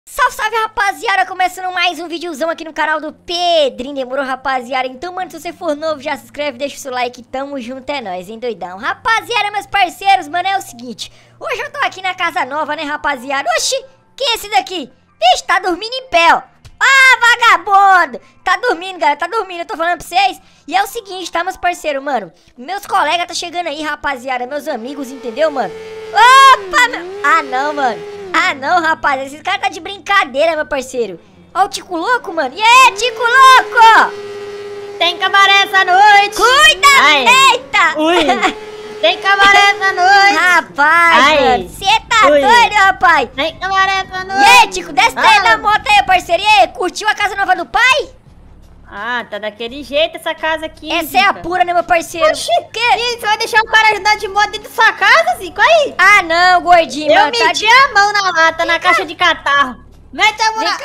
Salve, salve, rapaziada, começando mais um videozão aqui no canal do Pedrinho, demorou, rapaziada? Então, mano, se você for novo, já se inscreve, deixa o seu like, tamo junto, é nóis, hein, doidão? Rapaziada, meus parceiros, mano, é o seguinte, hoje eu tô aqui na casa nova, né, rapaziada? Oxi, quem é esse daqui? Vixe, tá dormindo em pé, ó. Ah, vagabundo! Tá dormindo, galera, tá dormindo, eu tô falando pra vocês. E é o seguinte, tá, meus parceiros, mano? Meus colegas tá chegando aí, rapaziada, meus amigos, entendeu, mano? Opa, meu... Ah, não, mano. Ah, não, rapaz, esses caras tá de brincadeira, meu parceiro. Ó o Tico Louco, mano. E aí, Tico Louco? Tem cabaré essa noite. Cuida! Ai. Eita! Ui. Tem cabaré essa noite. Rapaz, Ai. mano, você tá Ui. doido, rapaz? Tem cabaré essa noite. E aí, Tico, desce daí da moto aí, parceiro. E aí, curtiu a casa nova do pai? Ah, tá daquele jeito essa casa aqui. Essa é a pura, né, meu parceiro? Oxi, Que? e você vai deixar o cara ajudar de moto dentro da sua casa, Zico? Aí. Ah, não, gordinho, Eu mano. meti a mão na lata, na caixa de catarro. Mete a mão na...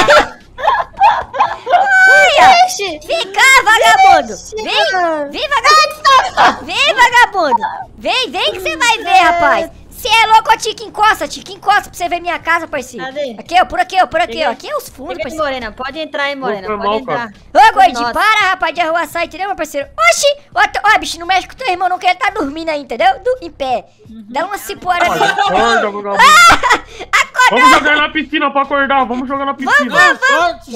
Olha! Ixi. Vem cá, vagabundo! Ixi, Vem! mano. Vem, vagabundo! Vem, vagabundo! Vem que você vai ver, rapaz! Você é louco, ó, Tico, encosta pra você ver minha casa, parceiro. Cadê? Aqui, ó, por aqui, ó, Peguei. ó. Aqui é os fundos, Fica aí, parceiro. Morena, pode entrar aí, Morena, Foi pode mal, entrar. Ô, gordinho, Nossa. para, rapaz, de arruaçar, entendeu, meu parceiro? Oxi! Ó, bicho, não mexe com teu irmão não, que ele tá dormindo aí, entendeu? Em pé. Dá uma cipuada nele. Acorda, vagabundo. Acorda! Vamos jogar na piscina pra acordar, vamos jogar na piscina. Vamos!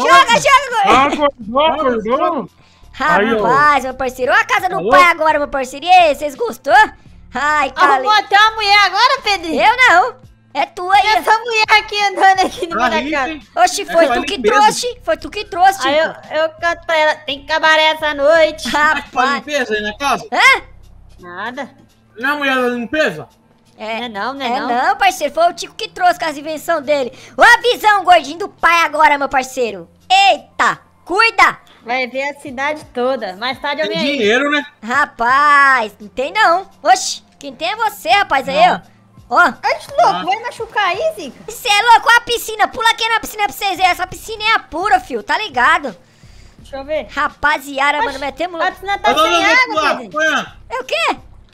Joga, gordinho! Acordou? Aí, ó. Rapaz, meu parceiro, ó a casa do Alô? pai agora, meu parceiro. E aí, vocês gostou? Ai, Arrumou Cali. até uma mulher agora, Pedrinho? Eu não. É tu aí. Essa mulher aqui andando aqui no meio da Aí, casa. hein? Oxi, foi Essa tu é que limpeza. trouxe. Foi tu que trouxe, Aí Tico. eu canto pra ela, tem cabaré essa noite. Faz Rapaz. limpeza aí na casa? Hã? Nada. Não é a mulher da limpeza? Não é não. Não, parceiro. Foi o Tico que trouxe com as invenções dele. Ó a visão, gordinho, do pai agora, meu parceiro. Eita, cuida. Vai ver a cidade toda. Mais tarde eu Tem venho aí. dinheiro, né? Rapaz, não tem não. Oxi, quem tem é você, rapaz, aí, ó. Ó. Ai, louco, vai machucar aí, Zica? Você é louco, ó a piscina. Pula aqui na piscina pra vocês verem. Essa piscina é a pura, fio, tá ligado? Deixa eu ver. Rapaziada, mano, metemos... A piscina tá Olha sem lá, água, lá, Pedrinho. põe lá. É o quê?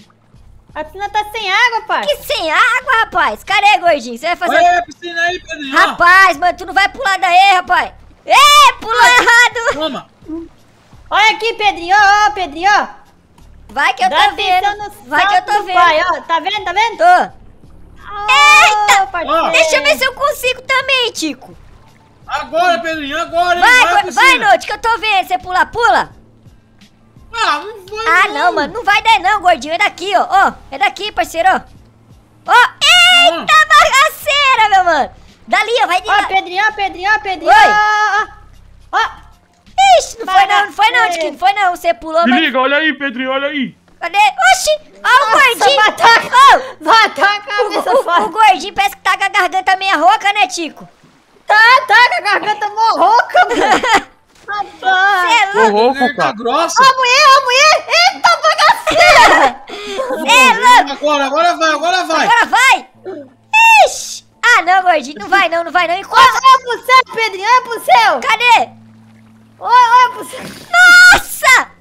A piscina tá sem água, pai. Que sem água, rapaz? Cadê, gordinho? Você vai fazer... Olha aí a piscina aí, Pedrinho. ó. Rapaz, mano, tu não vai pular daí, rapaz. Ê, pulou errado. Toma. Olha aqui, Pedrinho, ó, Pedrinho, ó. Vai que eu Dá tô vendo. atenção no Vai que eu salto tô do vendo. pai, ó. Tá vendo, tá vendo? Tô. Eita, parceiro. Deixa eu ver se eu consigo também, Tico. Agora, Pedrinho, agora. hein? Vai, piscina. vai, Noite, que eu tô vendo. Você pula. Ah, não foi. Ah, não, mano. Não vai daí não, gordinho. É daqui, ó. Ó, é daqui, parceiro, ó. Ó, eita bagaceira, meu mano. Dali, ó, vai de Ó, lá. Pedrinho, ó, Pedrinho, ó, Pedrinho. Oi. Ó, ó. Ixi, não foi não, Tiquinho. Não foi não. Você pulou, Se mas... liga, olha aí, Pedrinho, olha aí. Cadê? Oxi, ó o gordinho. Ô, Bateu a cabeça fora. o gordinho parece que tá com a garganta meia rouca, né, Tico? Tá com a garganta morroca, mano. Você Rapaz. é Ô, louco. louco, Tá cara. grossa. Ó, mulher. Eita, bagaceira. Você é louco. Agora vai. Agora vai. Ixi. Ah, não, gordinho. Não vai não. Encosta. Olha pro céu, Pedrinho, olha pro céu. Cadê? Olha pro céu. Nossa.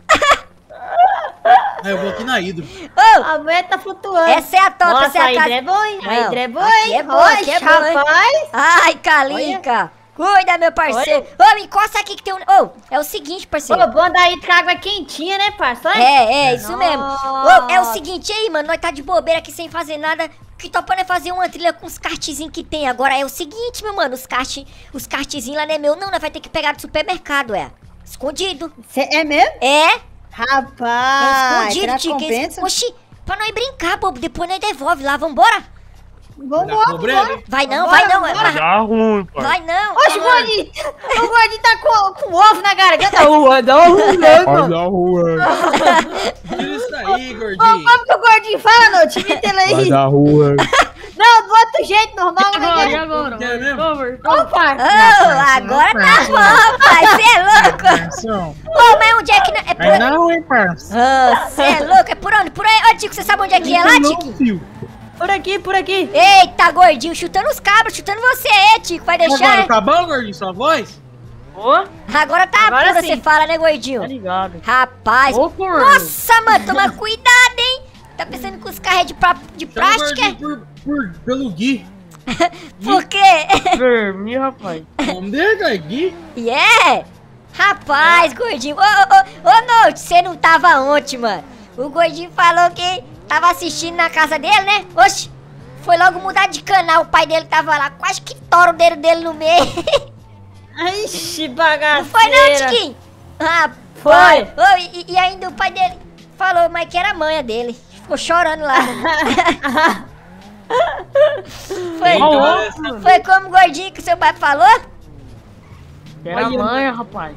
Aí eu vou aqui na hidro. Ô, A mulher tá flutuando. essa é a top, Nossa, essa é a a casa. hidra é boa, hein? A Não, hidra é boa, aqui hein? é boa, aqui é boa, hein? Rapaz. Ai, Calica. Cuida, meu parceiro. Ô, encosta aqui que tem um... Ô, é o seguinte, parceiro. Ô, bom daí com água quentinha, né, parça? Olha. É, isso mesmo. Nossa. Ô, é o seguinte aí, mano, nós tá de bobeira aqui sem fazer nada. Que topando é fazer uma trilha com os kartzinhos que tem. Agora é o seguinte, meu mano, os kartzinhos lá não é meu, não. Nós vai ter que pegar do supermercado, é. Escondido. É mesmo? É. Rapaz. Escondido, será que Tico. compensa? Oxi, pra nós brincar, bobo. Depois nós devolve lá, vambora. Vambora, Cobreiro, vambora. hein? Vai não, Vambora, vai não. vambora. Dá ruim, pai. Vai não. Oxe, o gordinho. O gordinho tá com ovo na garganta. Dá Vai dar ruim. Tira isso aí, Ô, gordinho. como que o gordinho fala, Noite? Imita ele aí. dar ruim. Não, do outro jeito, normal. Agora. Quer mesmo? Ô, parça. Ô, agora tá bom, rapaz. Você é louco. Ô, mas onde é que... É por... Não, hein, parça. Você é louco? É por onde? Por aí. Ô, Tico, você sabe onde é que é lá, Tico? Por aqui, por aqui. Eita, gordinho, chutando os cabos, chutando você, Tico. Vai deixar, Agora né? acabou, gordinho, sua voz? Ô, Agora tá Agora pura, sim. você fala, né, gordinho? ligado. Rapaz. Ô, porra. Nossa, mano, toma cuidado, hein? Tá pensando que os carros é de Chama o plástico, é? gordinho pelo Gui. Por quê? Verme, rapaz. O nome dele é Gui. Rapaz, gordinho. Ô, Note, você não tava ontem, mano. O gordinho falou que tava assistindo na casa dele, né? Oxi, foi logo mudar de canal. O pai dele tava lá, quase que tora o dedo dele no meio. Ixi, bagaceira. Não foi não, Tiquinho? Foi. E ainda o pai dele falou, mas que era a manha dele. Ficou chorando lá. Foi como o gordinho que seu pai falou? Era manha, rapaz.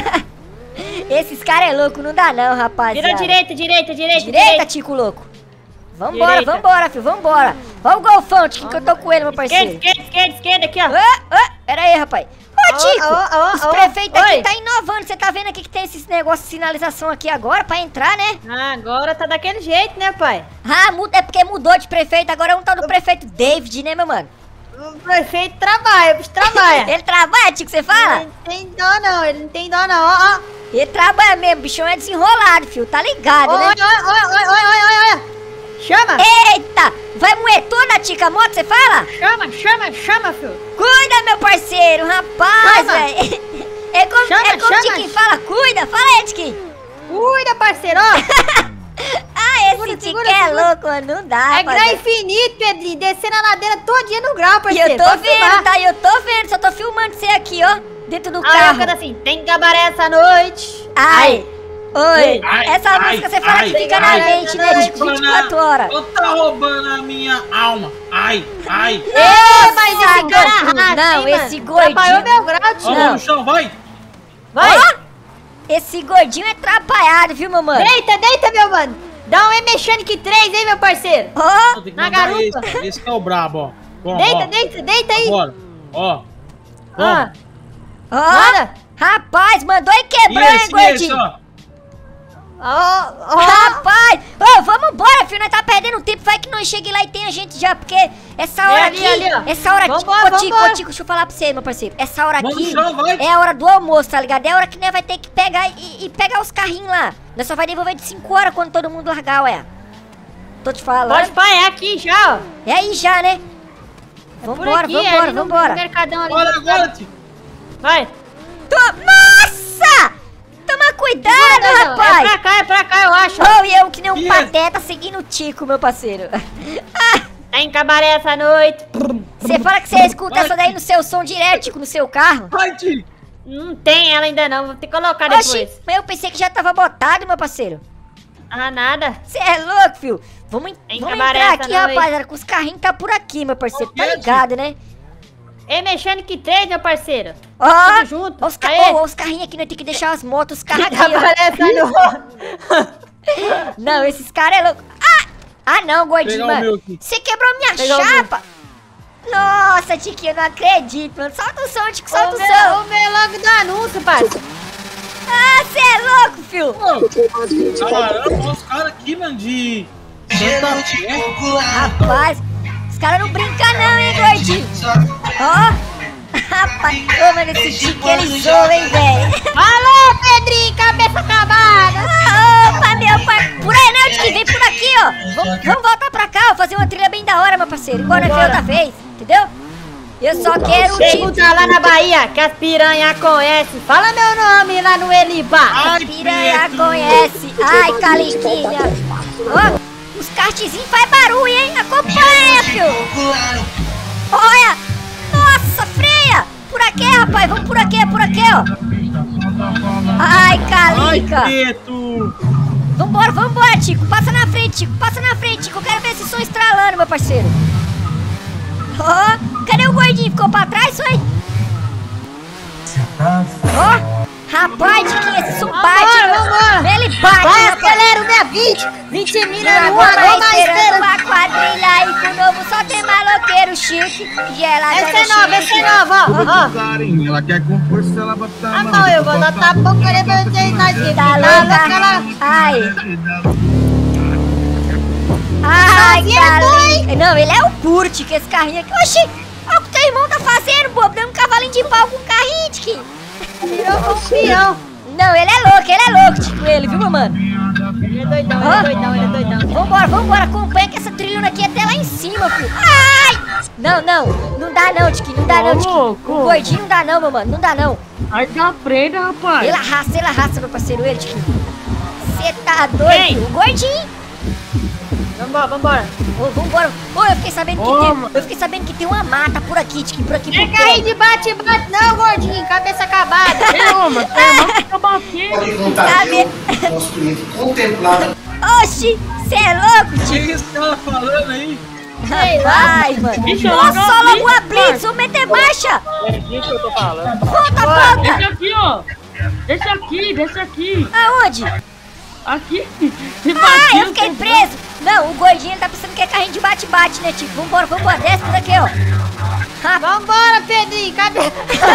Esses caras é louco, não dá não, rapaz. Vira direita. Direita, Tico louco. Vambora, Direita. vambora, filho, vambora. Vamos, Golfão, Tico, que eu tô com ele, meu parceiro. Esquerda, aqui, ó. Pera aí, rapaz. Ô, Tico, os prefeitos aqui Oi. tá inovando. Você tá vendo aqui que tem esses negócios de sinalização aqui agora pra entrar, né? Agora tá daquele jeito, né, pai? É porque mudou de prefeito. Agora é um tal do prefeito David, né, meu mano? O prefeito trabalha, o bicho trabalha. Ele trabalha, Tico, você fala? Ele não tem dó não, ó. Ele trabalha mesmo, o bichão é desenrolado, filho, tá ligado, né? Olha. Chama! Eita! Vai moer toda, Tica, a moto, você fala? Chama, filho. Cuida, meu parceiro, rapaz, Chama. velho. É como Chama. o Tiquinho fala, cuida, fala aí, Tiquinho. Cuida, parceiro, ó. Esse Tiquinho é louco, mano, não dá, É grau infinito, Pedrinho, descendo a ladeira todinha no grau, E parceiro. eu tô Pode vendo, filmar. tá? Eu tô vendo, só tô filmando você aqui, ó, dentro do Aí eu carro. canto assim, tem gabaré essa noite. Ai, oi, Ai, essa ai, música você fala ai, que fica na ai, mente, né, ai, de 24 horas. Tu tá roubando a minha alma. Ai. Mas esse Nossa, cara Goku, arrasa, não, hein, esse mano? gordinho- Atrapalhou meu grau, tio. Ó, no chão, vai. Vai. Ó, esse gordinho é atrapalhado, viu, meu mano? Deita, meu mano. Dá um E-Mechanic 3, hein, meu parceiro. Ó, Tem que Na mandar garupa. esse que é o brabo, ó. Bom, Deita aí. Bora. Ó. Ah, ó, Manda. rapaz, mandou e E quebrou, hein, esse, gordinho? ó. ó. Rapaz, ô, vamos embora, filho, nós tá perdendo tempo, vai que nós chegue lá e tem a gente já, porque essa hora ali, aqui, ó. essa hora aqui, Vambora, ô Tico, vambora. deixa eu falar pra você, meu parceiro, essa hora Vamos aqui no chão, vai. é a hora do almoço, tá ligado? É a hora que nós vai ter que pegar e pegar os carrinhos lá, nós só vai devolver de 5 horas quando todo mundo largar, ué. Tô te falando. Pode pá, é aqui já, ó. É aí já, né? Por Vambora, aqui, ali no vambora. Mercadão ali. Bora agora, tio. Vai. Nossa! Toma cuidado, rapaz! É pra cá, eu acho. Oh, e eu que nem um Que é? pateta seguindo o Tico, meu parceiro. Tem cabaré essa noite. Você fala que você escuta essa daí no seu som direto, Tico, no seu carro? Vai, tio. Não tem ela ainda não, vou ter que colocar Oxi, depois. mas eu pensei que já tava botado, meu parceiro. Ah, nada. Você é louco, filho. Vamos Tem entrar cabaré aqui, essa noite. rapaziada, com os carrinhos tá por aqui, meu parceiro. Tá Foguete. ligado, né? E-Mechanic 3, meu parceiro. Ó, Tudo junto. ó os, Aê. ó, os carrinhos aqui, nós temos que deixar as motos, os carros aqui, Cabaré essa ó. Não, esses caras é louco. Ah, não, gordinho, Pegar o meu mano. aqui. Você quebrou minha Pegar o chapa. Nossa, Tiquinho, eu não acredito, mano. Solta o som, Tico, solta o som. Ô, meu, logo do anúncio, parceiro. Ah, você é louco, filho. Caramba, olha os caras aqui, mano, de Santa Fé. Rapaz, os caras não brincam não, hein, gordinho. Ó, rapaz, ô, mano, esse Tico, ele zoa, hein, velho. Alô, Pedrinho, cabeça acabada. Opa, meu pai. Por aí não, Tiquinho, vem por aqui, ó. Vamos voltar pra cá, ó, fazer uma trilha bem da hora, meu parceiro. Igual nós fez outra vez, entendeu? Eu só quero o Tico. Escuta lá na Bahia, que as piranha conhecem. Fala meu nome lá no Elibá. Ai, Piranha preto. conhece. Ai, Caliquinha. Ó, os kartzinhos faz barulho, hein? Acompanha, filho. Olha. Nossa, freia. Por aqui, rapaz. Vamos por aqui, ó. Ai, Ai, Calica. preto. Vambora, Tico. Passa na frente, Tico. Eu quero ver esse som estralando, meu parceiro. Ó, cadê o gordinho? Ficou pra trás, foi? Ó, rapaz, Tiquinho, esse som bate. Vambora. Ele bate, Vai, rapaz. acelera o minha 20 milha no Agora ano, vai esperando esperando. uma quadrilha aí com o novo, só tem maloqueiro chique. Gelada Esse é novo, ó. Ela quer com força, ela bota a Ah, mão. não, eu vou dar a boca ali pra vocês nós aqui. Tá louca? Ai, Sozinho é bom, Cali. Não, ele é o Kurt, que esse carrinho aqui. Oxi, olha o que teu irmão tá fazendo, bobo. Dando um cavalinho de pau com um carrinho, Tiquinho. Virou campeão. Não, ele é louco, Tico, ele, viu, meu mano? Ele é doidão, Ó. ele é doidão. Vambora, acompanha que essa trilhona aqui é até lá em cima, filho. Ai! Não dá não, Tiquinho, não dá não, Tiquinho. louco. O gordinho não dá não, meu mano, não dá não. Aí tá aprenda, rapaz. Ele arrasta, meu parceiro, ele, Tiquinho. Você tá doido, Quem? filho? O gordinho. Vambora. Ô, vambora. Ô, eu fiquei sabendo que Ô, eu fiquei sabendo que tem uma mata por aqui, Tiquinho, por aqui. Não é por carrinho perto. de bate-bate não, gordinho. Cabeça acabada. Ei, ô, mas não fica batendo. Pode contar Sabe? aqui, o nosso cliente contemplado. Oxi, cê é louco, O Tiquinho. que esse cara falando aí? Sei lá. Ai, mano. Deixa eu Nossa, largar só a logo a blitz, blitz, vamos meter marcha. É disso que eu tô falando. Volta. Deixa aqui, ó. Deixa aqui. Aonde? Aqui. Se Ah, bateu, eu fiquei você- preso. Não, o gordinho ele tá pensando que é carrinho de bate-bate, né, Tico? Vambora, desce por aqui, ó. Vambora, Pedrinho. Cabeça.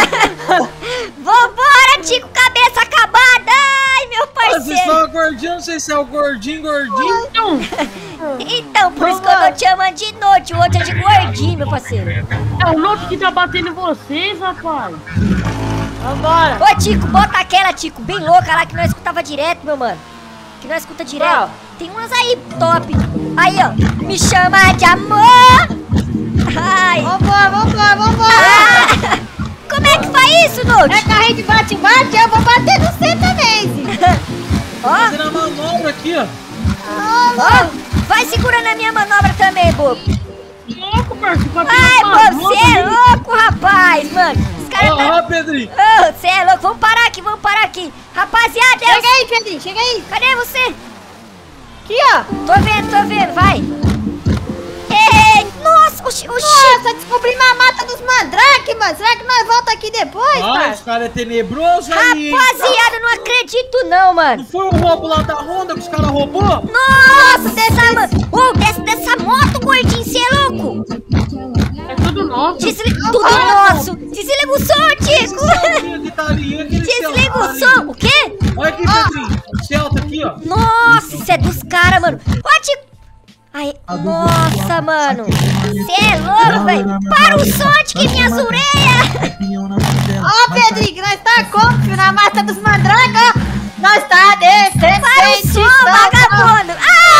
Vambora, Tico, cabeça acabada. Ai, meu Vocês parceiro. falam gordinho, não sei se é o gordinho. Então, Então, por isso que eu tô te chamando de noite, o outro é de gordinho, meu parceiro. é o Note que tá batendo em vocês, rapaz. Vambora. Ô, Tico, bota aquela, Tico, bem louca lá que nós escutava direto, meu mano. Que nós escuta direto. Qual? Tem umas aí top. Aí, ó. Me chama de amor. Ai. Vambora. Ah, como é que faz isso, É Note? carrinho de bate-bate, eu vou bater no C também, filho. Ó, Fazendo a manobra aqui, ó. ó. Vai segurando a minha manobra também, bobo. Louco, parceiro. Batendo Ai, na bobo, você é boca. louco, rapaz, mano. Os caras tá... Ó, Pedrinho. Ô, você é louco. Vamos parar aqui. Rapaziada, Chega aí, Pedrinho, chega aí. cadê você? Aqui, ó. Tô vendo, vai. Ei, nossa, oxi. Nossa, descobrimos a mata dos mandrake, mano. Será que nós volta aqui depois, Ó, cara? esse cara é tenebroso aí, hein? Rapaziada, eu não acredito não, mano. Não foi o roubo lá da Honda que os caras roubou? Nossa, dessa moto, gordinho, você é louco? É tudo nosso. Tudo nosso. Desliga o som, Tico. Saltinho de talinha, aquele Desliga o Celta ali. som. O quê? Olha aqui, Pedrinho. O Celta aqui, ó. Nossa, isso é dos caras, mano. Ó, Tico. Ai, nossa, mano. Você é louco, velho. Para o som, Tico, minhas orelhas. Ó, Pedrinho, que nós tá como, filho, na mata dos mandrake, ó. Nós tá descendo. Para o som, vagabundo.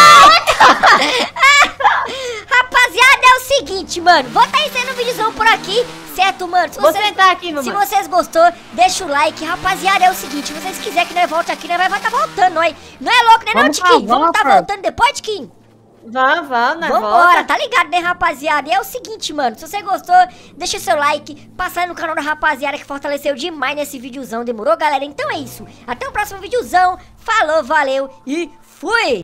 Rapaziada, é o seguinte, mano. Vou tá ensinando um videozão por aqui, certo, mano? Se Vou vocês, sentar aqui, se mamãe. vocês gostou, deixa o like. Rapaziada, é o seguinte, se vocês quiserem que nós volte aqui, nós vai tá voltando, nós. Não é louco, né, não, Vamos Tiquinho? pra Vamos tá volta. voltando depois, Tiquinho? Vamos, nós Vambora, volta. tá ligado, né, rapaziada? E é o seguinte, mano, se você gostou, deixa o seu like, passa aí no canal da rapaziada que fortaleceu demais nesse videozão, demorou, galera? Então é isso, até o próximo videozão, falou, valeu e fui!